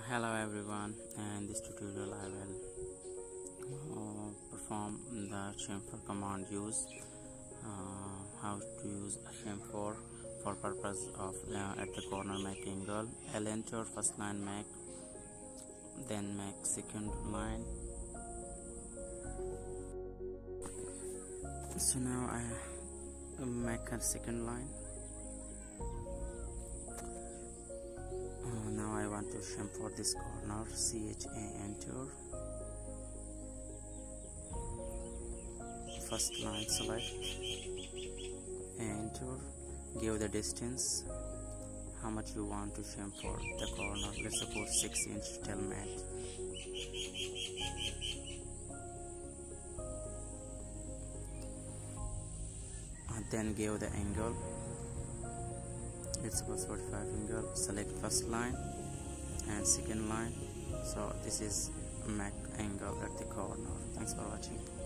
Hello everyone, in this tutorial I will perform the chamfer command use, how to use a chamfer for purpose of at the corner make angle. I'll enter first line make, then make second line. So now I make a second line. Now I want to chamfer this corner, CHA, enter. First line select, enter, give the distance, how much you want to chamfer the corner, let's suppose 6 inch till mat. Then give the angle, let's suppose 45 angle, select first line and second line. So this is make angle at the corner. Thanks for watching.